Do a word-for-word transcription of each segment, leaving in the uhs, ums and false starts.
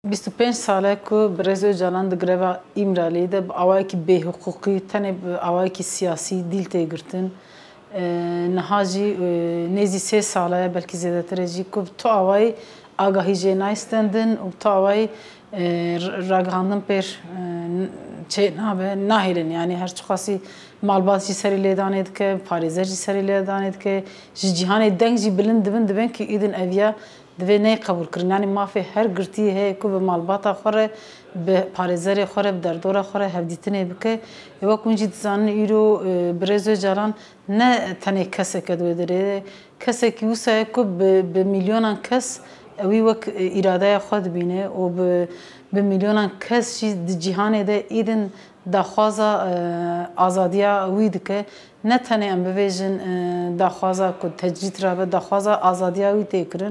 بیست و پنج ساله که برای جلان دگروا ایمرالی ده آوای کی به حقوقی تنه آوای کی سیاسی دیل تیگرتن نهاجی نزی سه ساله بلکه زیاده ترجی که تو آوای آگاهی جنایستندن و تو آوای راگاندن پر چه نبه نهیلن یعنی هر چخاصی مالباتی سری لیدانید که پاریزی سری لیدانید که جهان دنگی بلند دبن دبن که ایدن اویا دوی نه قبول کردن یعنی مافی هر گرتی هی که به مالباتا خوره به پارێزەرێ خوره به دردورا خوره هفدیتنه بکه و کنجی زن ایرو برزو جلان نه تنه کسی که دوی داره کسی که وسایه که به میلیونان کس اوی وک اراده خود بینه و به به میلیونان کس چی جهان ده ایدن دخوازا آزادیا وید که نه تنه ام بویژن دخوازا که تجدید را به دخوازا آزادیا وید تکرن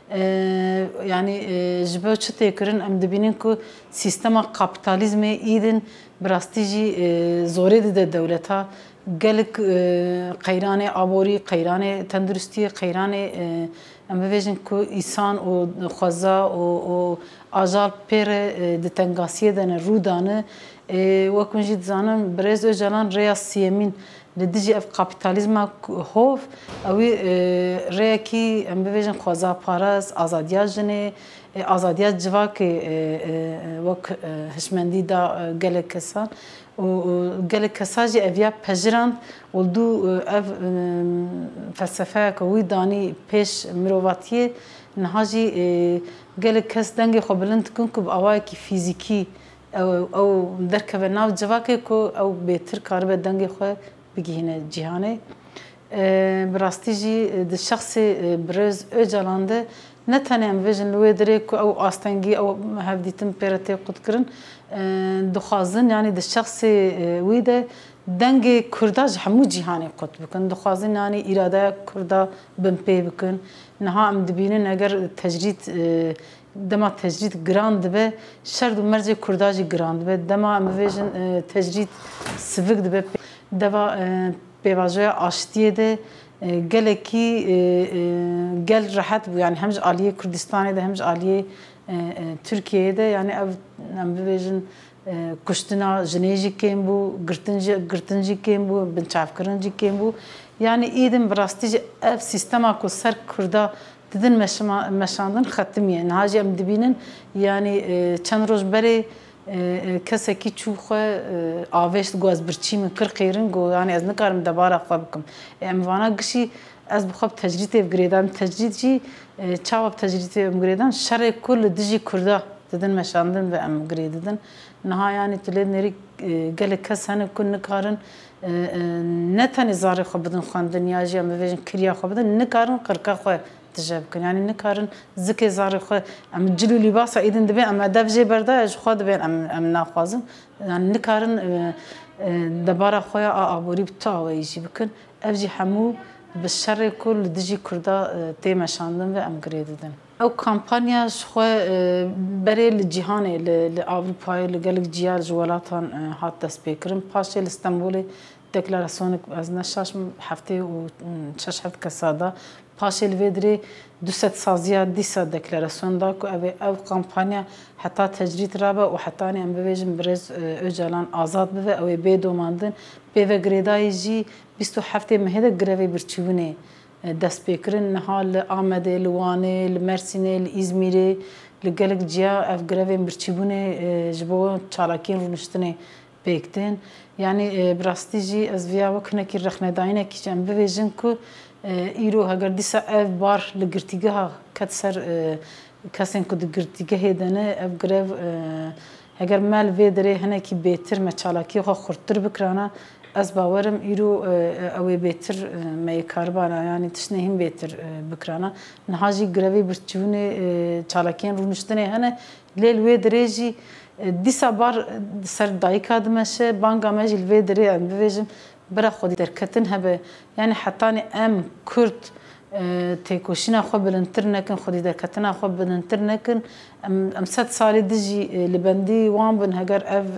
yani jibê çi têkirin em dibînin ku sîstema kapitalizmê îdin bi rastî jî zorê dide dewleta gelek qeyranê aborî qeyranê tenduristiyê qeyranê em bibêjin ku îsan û xweza û ajal pêre di tengasiyê de ne rûdane wek hûn jî dizanin Birêz Öcalan rêya siyemîn li dijî ev kapitalizma hov ewî rêyekî em bibêjin xweza parast azadiya jinê azadiya civakê wek hişmendî da gelek kesan û gelek kesa jî ev ya pejirand û dû ev felsefeyeka wî danî pêş mirovatiyê niha jî gelek kes dengê xwe bilind dikin ku bi awayekî fîzîkî ew derkeve nav civakê ku ew bêtir karibe dengê xwe bigihine cihanê bi rastî jî di şexsê Birêz Öcalan de ne tenê em bêjin li wê derê ku ew astengî ew hevdîtin pêre tê qut kirin dixwazin yanî di şexsê wî de dengê Kurda ji hemû cihanê qut bikin dixwazin yanî îradeya Kurda bin pê bikin niha em dibînin eger tecrîd dema tecrîd giran dibe şer û mercê Kurda jî giran dibe dema em bêjin tecrîd sivik dibe deva pêvajoya aştiyê de gelekî gel rehet bû yani hem ji aliyê Kurdistanê de hem ji aliyê Tirkiyeyê de yani ev em bibêjin kuştina jinê jî kêm bû girtin jî kêm bû binçavkirin jî kêm bû yani îdin bi rastî jî ev sîstema ku ser Kurda didin meşandin xetimiye niha jî em dibînin yani çend roj berê kesekî çû xwe avêj got ez birçî min kir qêrin got yani ez nikarim debara xwe bikim em vana gişî ez bi xwe bi tecrîdê girêdan tecrîd jî çawa bi tecrîdê em girêdan şerê ku li dijî Kurda didin meşandin ve em girê didin niha yani tu lê nêrî gelek kes hene ku nikarin ne tenê zarê xwe bidin xwendin ya jî em bibêjin kiriya xwe bidin nikarin qirka xwe تجربكن يعني نكارن زكي زاري خو ام جلو لباسا ايدن دبي ام داف جي بردا خو دبي ام ام ناخوازم يعني نكارن دبارا خويا ابوري بتا ويجي بكن افجي حمو بالشر كل دجي كردا تيما شاندن و ام جريدن او كامبانيا شخو بري الجهان لاوروبا لقلق جيال جوالاتان هات تسبيكرن باشي اسطنبول ديكلاراسيون از نشاش هفته و شش هفت كسادا پاشل ویدری دوست سازیا دیسا دکلاراسیون دا کو او او کمپانیا حتی تجرید رابه و حتی ام بویژن برز Öcalan آزاد بده او به دوماندن به و گریدای جی بیست و هفت مهده گروی برچونه دست بکرن نهال آمده لوانه لمرسینه لإزمیره لگلک جیا اف گروی برچونه جبو چالاکین رونشتنه بکتن یعنی براستی جی از ویا وکنه کی رخنداینه کی ام بویژن کو ایرو هگر دیسا اف بار لگرتیگه ها کت سر کسین کد گرتیگه هدنه اف گرف هگر مال ویدره هنه کی بهتر مچالاکی خو خورتر بکرانه از باورم ایرو اوی بهتر میکاربانا یعنی تشنه هم بهتر بکرانه نهاجی گروی برچونه چالاکین رونشتنه هنه لیل ویدره جی دیسا بار سر دایکا دمشه بانگا مجل ویدره ام بویجم برا خودی درکتن هبه یعنی حتی ام کرد تیکوشینا خو بلندتر نکن خودی درکتنا خو بلندتر نکن ام ست سالی دیجی لبندی وان بن هگر اف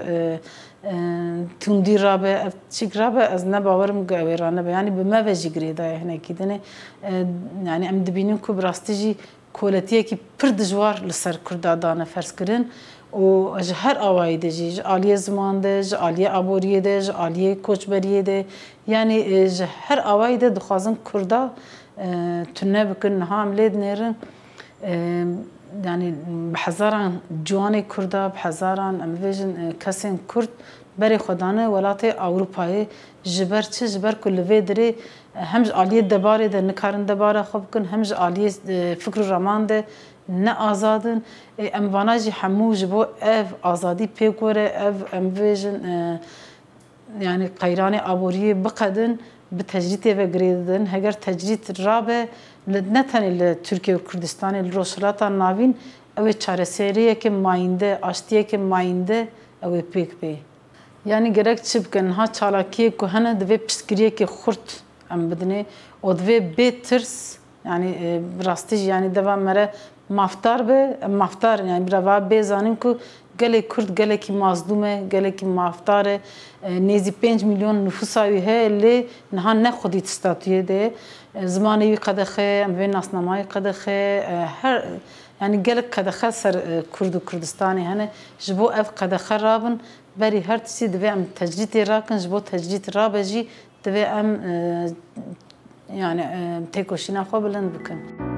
تندی رابه اف چیک رابه از نباورم گویرانه به یعنی به ما وجی گریدا هنه کیدنه یعنی ام دبینیم کو براستی جی کولتیه کی پر دجوار لسر کردا دانه فرض کردن و از هر آوایی دجی عالیه زمان دج عالیه عبوریه دج عالیه کوچبریه ده یعنی از هر آوایی ده دخوازن کردا تنه بکن هم لید نرن يعني بحزاران جواني كردا بحزاران امفيجن كاسين كرد بري خدانه ولاتي اوروباي جبر تش جبر كل فيدري همج عاليه دباري ده نكارن دباره خبكن همج عاليه فكر رمان ده نه آزادن ام واناجي حمو جبو اف آزادي بيكوره اف امفيجن يعني قيراني ابوريه بقدن بتجريته و گریدن هگر تجرید رابه نتنی لترکیه و کردستان لروشلاتا ناوین اوه چاره سریه که ماینده آشتیه که ماینده اوه پیک بی یعنی گرک چی بکن ها چالاکیه که هنه دوه پسکریه که خورد ام بدنه و دوه بی ترس yani راستیج yani devam mere maftar be maftar yani birava bezanin ku gelek Kurd gelek mazlume gelek maftare nezi beş milyon nüfusa üye le nahan ne xudit statüye de zamanı kadexe ve nasnamayı kadexe her yani gelek kadexe ser Kurd Kurdistani hani jibo ev kadexe rabın beri her tisi deve am tecrit rakın jibo tecrit rabeci deve am يعني تيكو شنا خو بلند بكن